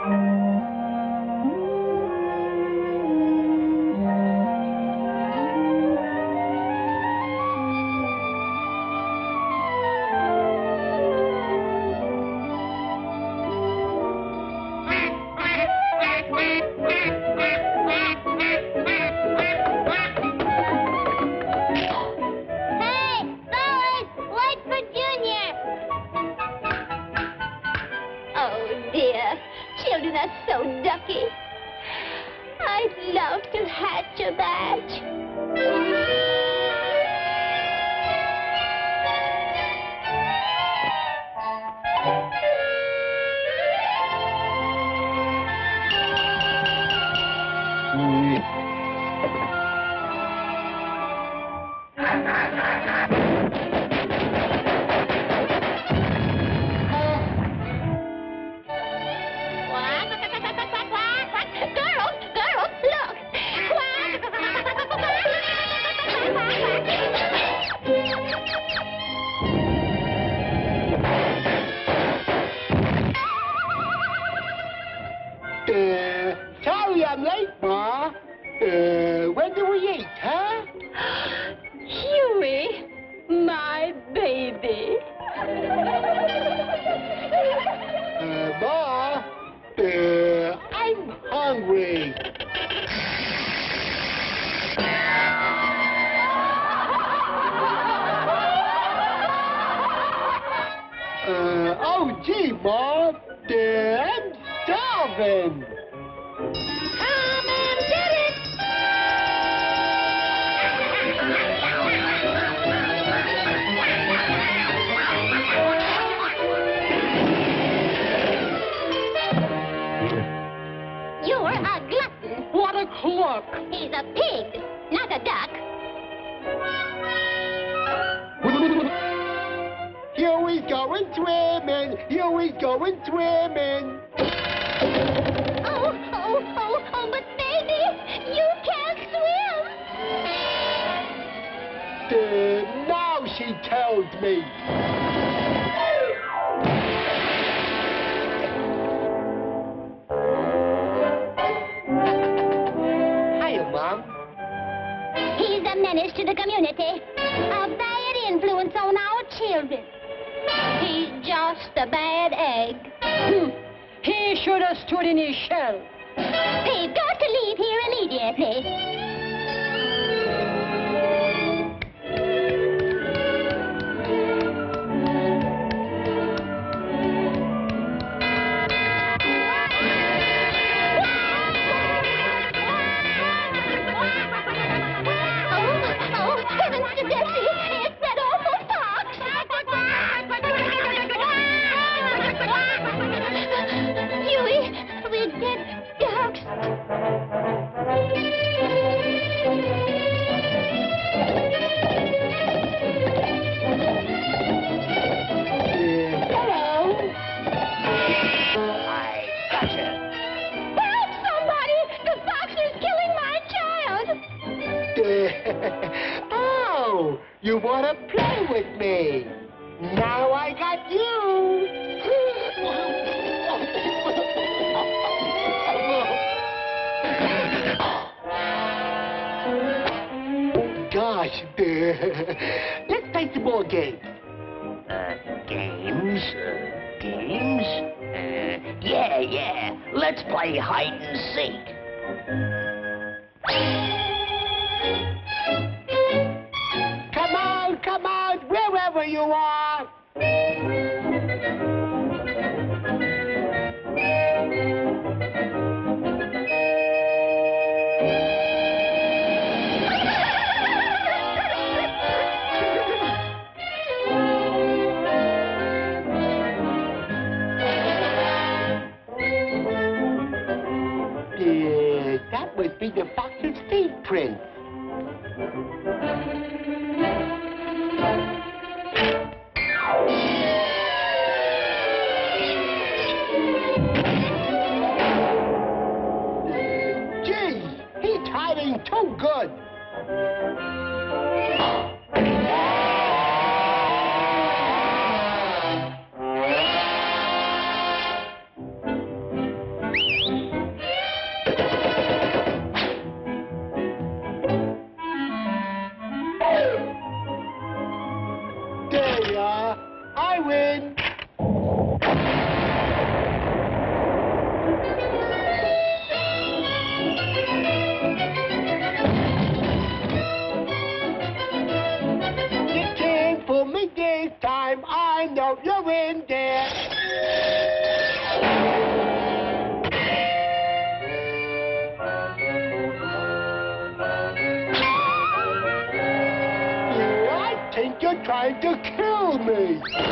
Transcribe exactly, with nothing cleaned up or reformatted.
Huey, my baby. Uh, Ma, uh, I'm hungry. Uh, oh, gee, Ma, uh, I'm starving. Come and get it. You're a glutton. What a clock! He's a pig, not a duck. Huey's going swimming. Huey's going swimming. Oh, oh, oh, oh, but baby, you can't swim. Uh, now she tells me. Hiya, Mom. He's a menace to the community. A bad influence on our children. He's just a bad egg. Hmm. He should have stood in his shell. We've got to leave here immediately. Oh, you want to play with me? Now I got you. Gosh, let's play some more games. Uh, games? Uh, games? Uh, yeah, yeah. Let's play hide and seek. Come on, come on, wherever you are. Uh, that must be the fox's feet print. Too good. You can't fool me this time. I know you're in there. I think you're trying to kill me.